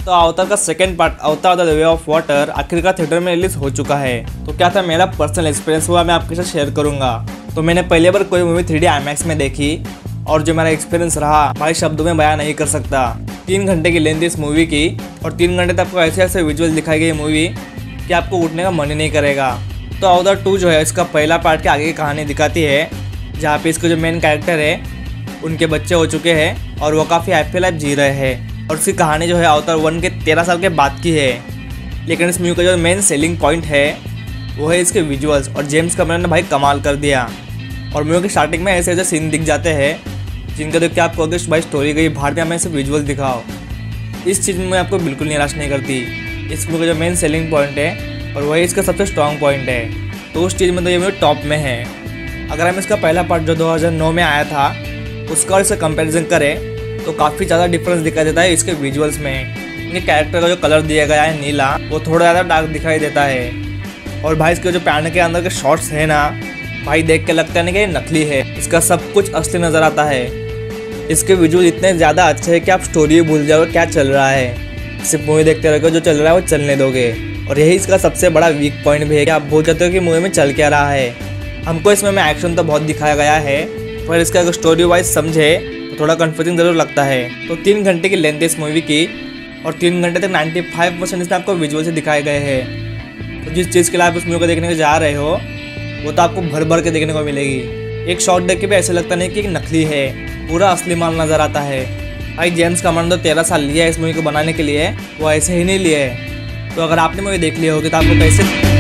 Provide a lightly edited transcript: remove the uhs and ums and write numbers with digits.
तो अवतार का second part Avatar the way of water आखिरकार थिएटर में रिलीज हो चुका है। तो क्या था मेरा पर्सनल एक्सपीरियंस हुआ मैं आपके साथ शेयर करूंगा। तो मैंने पहले बार कोई मूवी 3D IMAX में देखी और जो मेरा एक्सपीरियंस रहा भाई शब्दों में बयान नहीं कर सकता। 3 घंटे की लेंथ इस मूवी की और 3 घंटे तक आपको ऐसे ऐसे विजुअल दिखाई गई मूवी कि आपको उठने का मन ही नहीं करेगा। तो अवतार 2 जो है इसका पहला पार्ट के आगे की कहानी दिखाती है, जहाँ पे इसके जो मेन कैरेक्टर है उनके बच्चे हो चुके हैं और वो काफ़ी हैप्पी लाइफ जी रहे हैं। और उसकी कहानी जो है अवतार 1 के 13 साल के बाद की है। लेकिन इस मूवी का जो मेन सेलिंग पॉइंट है वो है इसके विजुअल्स, और जेम्स कैमरन ने भाई कमाल कर दिया। और मूवी की स्टार्टिंग में ऐसे ऐसे सीन दिख जाते हैं जिनका देख के आपको अगर भाई स्टोरी गई बाहर में हमें ऐसे विजुअल दिखाओ, इस चीज़ में आपको बिल्कुल निराश नहीं करती। इस मूवी का जो मेन सेलिंग पॉइंट है और वही इसका सबसे स्ट्रॉन्ग पॉइंट है, तो उस चीज़ में तो ये मूवी टॉप में है। अगर हम इसका पहला पार्ट जो 2009 में आया था उसका और इससे कंपैरिजन करें तो काफ़ी ज़्यादा डिफरेंस दिखाई देता है इसके विजुअल्स में। इनके कैरेक्टर का जो कलर दिया गया है नीला, वो थोड़ा ज़्यादा डार्क दिखाई देता है। और भाई इसके जो पैंट के अंदर के शॉट्स हैं ना भाई देख के लगता है ना कि ये नकली है, इसका सब कुछ असली नज़र आता है। इसके विजुअल इतने ज़्यादा अच्छे हैं कि आप स्टोरी भूल जाओगे क्या चल रहा है, सिर्फ मूवी देखते रहोगे, जो चल रहा है वो चलने दोगे। और यही इसका सबसे बड़ा वीक पॉइंट भी है कि आप भूल जाते हो कि मूवी में चल क्या रहा है। हमको इसमें एक्शन तो बहुत दिखाया गया है, पर इसका अगर स्टोरी वाइज समझे थोड़ा कंफ्यूजिंग जरूर लगता है। तो 3 घंटे की लेंथ है इस मूवी की और 3 घंटे तक 95% इसमें आपको विजुअल से दिखाए गए हैं। तो जिस चीज़ के लिए आप इस मूवी को देखने को जा रहे हो वो तो आपको भर भर के देखने को मिलेगी। एक शॉट देख के भी ऐसा लगता नहीं कि नकली है, पूरा असली माल नज़र आता है। भाई जेम्स कैमरन तो 13 साल लिया है इस मूवी को बनाने के लिए, वो ऐसे ही नहीं लिए है। तो अगर आपने मूवी देख ली होगी तो आपको कैसे